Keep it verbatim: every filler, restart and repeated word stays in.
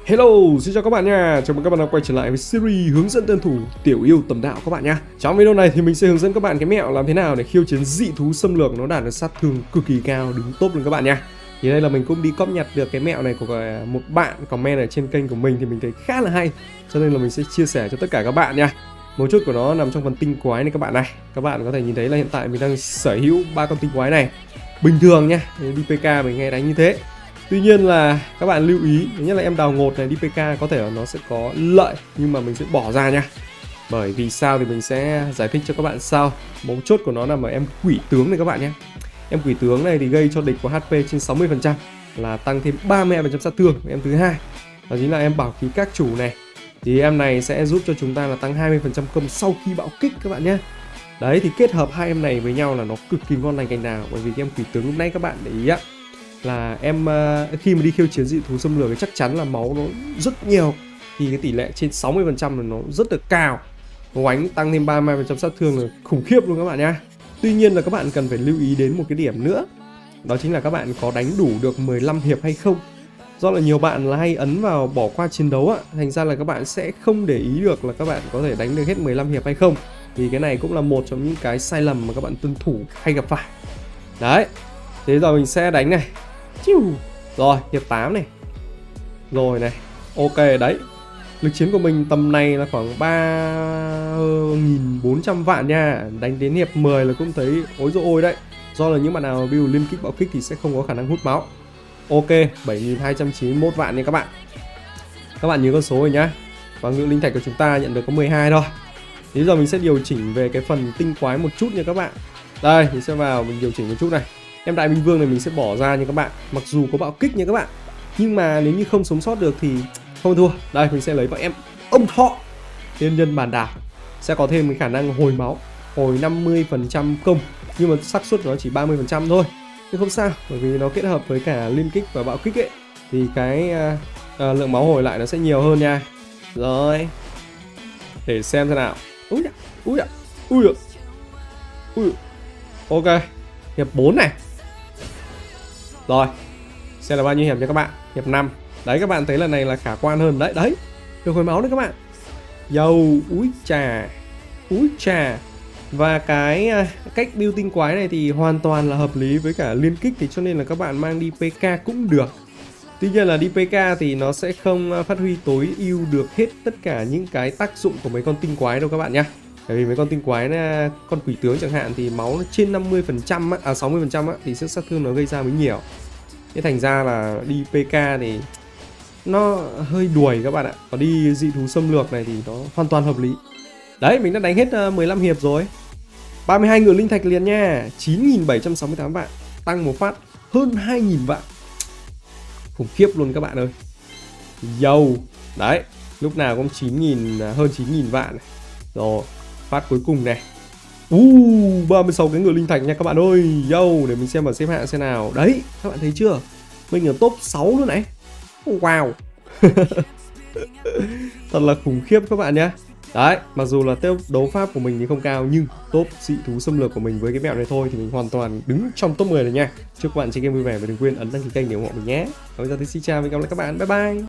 Hello, xin chào các bạn nha. Chào mừng các bạn đã quay trở lại với series hướng dẫn tân thủ Tiểu Yêu Tầm Đạo các bạn nha. Trong video này thì mình sẽ hướng dẫn các bạn cái mẹo làm thế nào để khiêu chiến dị thú xâm lược nó đạt được sát thương cực kỳ cao, đứng top luôn các bạn nha. Thì đây là mình cũng đi cóp nhặt được cái mẹo này của một bạn comment ở trên kênh của mình thì mình thấy khá là hay, cho nên là mình sẽ chia sẻ cho tất cả các bạn nha. Một chút của nó nằm trong phần tinh quái này các bạn này. Các bạn có thể nhìn thấy là hiện tại mình đang sở hữu ba con tinh quái này. Bình thường nha, đi pê ca mình hay đánh như thế. Tuy nhiên là các bạn lưu ý, thứ nhất là em đào ngột này đi pê ca có thể là nó sẽ có lợi, nhưng mà mình sẽ bỏ ra nha. Bởi vì sao thì mình sẽ giải thích cho các bạn sau. Mấu chốt của nó nằm ở em quỷ tướng này các bạn nhé. Em quỷ tướng này thì gây cho địch có hát pê trên sáu mươi phần trăm, là tăng thêm ba mươi hai phần trăm sát thương. Em thứ hai đó chính là em bảo khí các chủ này. Thì em này sẽ giúp cho chúng ta là tăng hai mươi phần trăm công sau khi bạo kích các bạn nhé. Đấy, thì kết hợp hai em này với nhau là nó cực kỳ ngon lành cành nào. Bởi vì cái em quỷ tướng lúc nãy các bạn để ý á, là em uh, khi mà đi khiêu chiến dị thú xâm lược thì chắc chắn là máu nó rất nhiều, thì cái tỷ lệ trên sáu mươi phần trăm là nó rất là cao. Oánh tăng thêm ba mươi hai phần trăm sát thương là khủng khiếp luôn các bạn nhá. Tuy nhiên là các bạn cần phải lưu ý đến một cái điểm nữa, đó chính là các bạn có đánh đủ được mười lăm hiệp hay không. Do là nhiều bạn là hay ấn vào bỏ qua chiến đấu á, thành ra là các bạn sẽ không để ý được là các bạn có thể đánh được hết mười lăm hiệp hay không. Thì cái này cũng là một trong những cái sai lầm mà các bạn tuân thủ hay gặp phải. Đấy, thế giờ mình sẽ đánh này. Rồi, hiệp tám này. Rồi này. Ok đấy. Lực chiến của mình tầm này là khoảng ba nghìn bốn trăm vạn nha. Đánh đến hiệp mười là cũng thấy ối dồi ôi đấy. Do là những bạn nào build liên kích bạo kích thì sẽ không có khả năng hút máu. Ok, bảy nghìn hai trăm chín mươi mốt vạn nha các bạn. Các bạn nhớ con số rồi nhá. Và ngự linh thạch của chúng ta nhận được có mười hai thôi. Thế giờ mình sẽ điều chỉnh về cái phần tinh quái một chút nha các bạn. Đây, mình sẽ vào mình điều chỉnh một chút này. Em đại minh vương này mình sẽ bỏ ra nha các bạn. Mặc dù có bạo kích nha các bạn, nhưng mà nếu như không sống sót được thì không thua. Đây, mình sẽ lấy vào em ông thọ thiên nhân bản đảo. Sẽ có thêm cái khả năng hồi máu, hồi năm mươi phần trăm công, nhưng mà xác suất nó chỉ ba mươi phần trăm thôi. Nhưng không sao, bởi vì nó kết hợp với cả liên kích và bạo kích ấy, thì cái uh, uh, lượng máu hồi lại nó sẽ nhiều hơn nha. Rồi, để xem thế nào. Úi da, úi da, úi da, úi da. Ok, hiệp bốn này. Rồi, xem là bao nhiêu hiệp cho các bạn. Hiệp năm. Đấy, các bạn thấy lần này là khả quan hơn. Đấy, đấy, được hồi máu đấy các bạn. Dầu, úi trà, úi trà. Và cái cách build tinh quái này thì hoàn toàn là hợp lý với cả liên kích, thì cho nên là các bạn mang đi pê ca cũng được. Tuy nhiên là đi pê ca thì nó sẽ không phát huy tối ưu được hết tất cả những cái tác dụng của mấy con tinh quái đâu các bạn nhá. Bởi vì mấy con tinh quái này, con quỷ tướng chẳng hạn thì máu nó trên năm mươi phần trăm á, à sáu mươi phần trăm á, thì sức sát thương nó gây ra mới nhiều. Thế thành ra là đi pê ca thì nó hơi đuổi các bạn ạ. Còn đi dị thú xâm lược này thì nó hoàn toàn hợp lý. Đấy, mình đã đánh hết mười lăm hiệp rồi. ba mươi hai ngựa linh thạch liền nha. chín nghìn bảy trăm sáu mươi tám vạn. Tăng một phát hơn hai nghìn vạn. Khủng khiếp luôn các bạn ơi. Dầu. Đấy, lúc nào cũng chín nghìn, hơn chín nghìn vạn này. Rồi, phát cuối cùng này. Uh, ba mươi sáu cái ngựa linh thạch nha các bạn ơi. Yo, để mình xem vào xếp hạng xem nào. Đấy, các bạn thấy chưa? Mình ở top sáu luôn này. Wow. Thật là khủng khiếp các bạn nhé. Đấy, mặc dù là top đấu pháp của mình thì không cao, nhưng top dị thú xâm lược của mình với cái mẹo này thôi thì mình hoàn toàn đứng trong top mười rồi nha. Chúc các bạn chơi game vui vẻ và đừng quên ấn đăng ký kênh để ủng hộ mình nhé. Bây giờ thì xin chào và hẹn gặp lại các bạn. Bye bye.